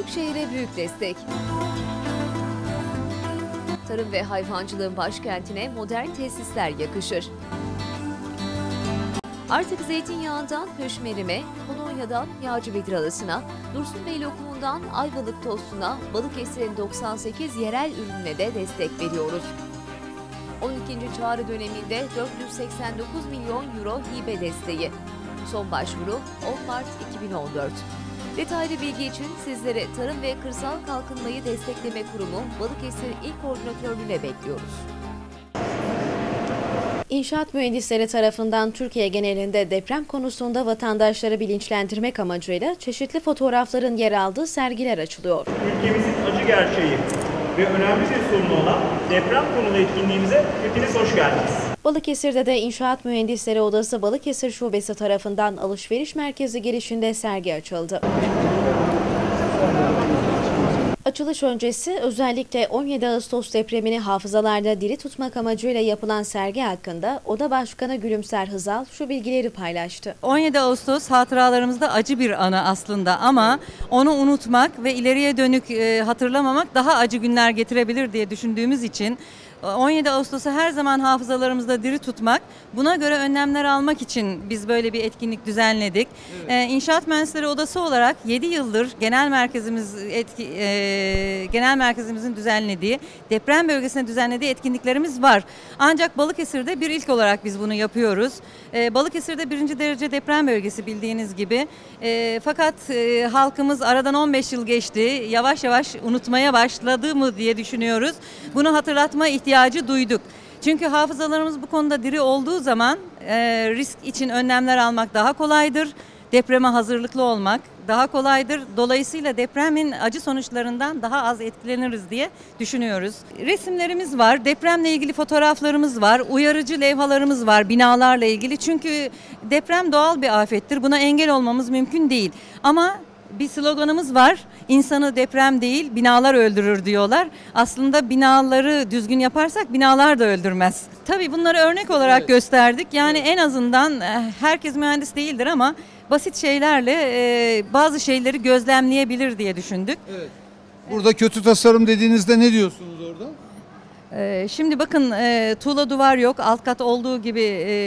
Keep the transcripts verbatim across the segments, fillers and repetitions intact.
Büyükşehir'e büyük destek. Tarım ve hayvancılığın başkentine modern tesisler yakışır. Artık zeytinyağından höşmerime, Polonya'dan yağcı bedralısına, Dursunbey lokumundan Ayvalık tostuna, Balıkesir'in doksan sekiz yerel ürününe de destek veriyoruz. on ikinci çağrı döneminde dört yüz seksen dokuz milyon euro hibe desteği. Son başvuru on Mart iki bin on dört. Detaylı bilgi için sizlere Tarım ve Kırsal Kalkınmayı Destekleme Kurumu Balıkesir İl Koordinatörlüğü'ne bekliyoruz. İnşaat mühendisleri tarafından Türkiye genelinde deprem konusunda vatandaşları bilinçlendirmek amacıyla çeşitli fotoğrafların yer aldığı sergiler açılıyor. Ülkemizin acı gerçeği ve önemli bir sorunu olan deprem konulu etkinliğimize hepiniz hoş geldiniz. Balıkesir'de de İnşaat Mühendisleri Odası Balıkesir Şubesi tarafından alışveriş merkezi girişinde sergi açıldı. Açılış öncesi özellikle on yedi Ağustos depremini hafızalarda diri tutmak amacıyla yapılan sergi hakkında Oda Başkanı Gülümser Hızal şu bilgileri paylaştı. on yedi Ağustos hatıralarımızda acı bir anı aslında ama onu unutmak ve ileriye dönük hatırlamamak daha acı günler getirebilir diye düşündüğümüz için on yedi Ağustos'u her zaman hafızalarımızda diri tutmak, buna göre önlemler almak için biz böyle bir etkinlik düzenledik. Evet. Ee, İnşaat Mühendisleri Odası olarak yedi yıldır genel merkezimiz etki, e, genel merkezimizin düzenlediği, deprem bölgesine düzenlediği etkinliklerimiz var. Ancak Balıkesir'de bir ilk olarak biz bunu yapıyoruz. Ee, Balıkesir'de birinci derece deprem bölgesi bildiğiniz gibi. E, fakat e, halkımız aradan on beş yıl geçti, yavaş yavaş unutmaya başladı mı diye düşünüyoruz. Bunu hatırlatma ihtiyacı ihtiyacı duyduk. Çünkü hafızalarımız bu konuda diri olduğu zaman e, risk için önlemler almak daha kolaydır. Depreme hazırlıklı olmak daha kolaydır. Dolayısıyla depremin acı sonuçlarından daha az etkileniriz diye düşünüyoruz. Resimlerimiz var, depremle ilgili fotoğraflarımız var, uyarıcı levhalarımız var binalarla ilgili. Çünkü deprem doğal bir afettir. Buna engel olmamız mümkün değil. Ama bir sloganımız var. İnsanı deprem değil, binalar öldürür diyorlar. Aslında binaları düzgün yaparsak binalar da öldürmez. Tabii bunları örnek olarak evet. gösterdik. Yani evet. en azından herkes mühendis değildir ama basit şeylerle bazı şeyleri gözlemleyebilir diye düşündük. Evet. Burada kötü tasarım dediğinizde ne diyorsunuz orada? Şimdi bakın tuğla duvar yok. Alt kat olduğu gibi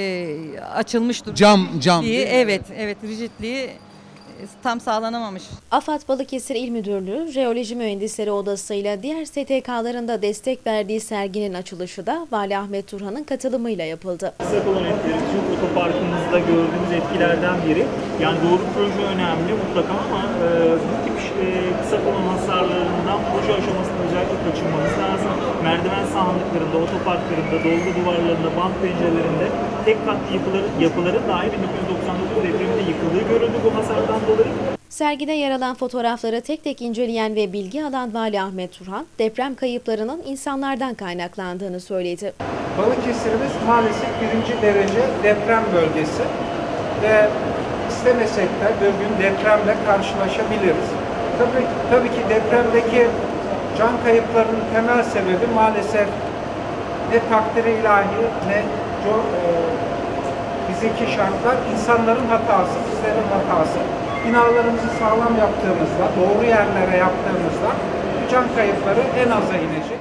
açılmış durumda. Cam, cam. Evet, evet, rigidliği tam sağlanamamış. AFAD Balıkesir İl Müdürlüğü, Jeoloji Mühendisleri Odası ile diğer S T K'ların da destek verdiği serginin açılışı da Vali Ahmet Turhan'ın katılımıyla yapıldı. Kısa kolon etkileri Türk otoparkımızda gördüğümüz etkilerden biri. Yani doğru proje önemli mutlaka ama e, bu tip e, kısa kolon hasarlarından proje aşamasında özellikle kaçınmamız lazım. Merdiven sahanlıklarında, otoparklarında, dolgu duvarlarında, bant pencerelerinde tek katlı yapıları, yapıların dahi bin dokuz yüz doksan dokuz depreminde yıkıldığı görüldü bu hasardan dolayı. Sergide yer alan fotoğrafları tek tek inceleyen ve bilgi alan Vali Ahmet Turhan, deprem kayıplarının insanlardan kaynaklandığını söyledi. Balıkesir'imiz maalesef birinci derece deprem bölgesi ve istemesek de bir gün depremle karşılaşabiliriz. Tabii, tabii ki depremdeki can kayıplarının temel sebebi maalesef ne takdiri ilahi ne co, e, fiziki şartlar, insanların hatası, bizlerin hatası. Binalarımızı sağlam yaptığımızda, doğru yerlere yaptığımızda bu can kayıpları en aza inecek.